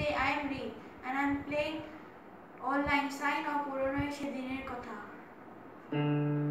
today I am Ree and I am playing online Syne or পুরনো সে দিনের কথা।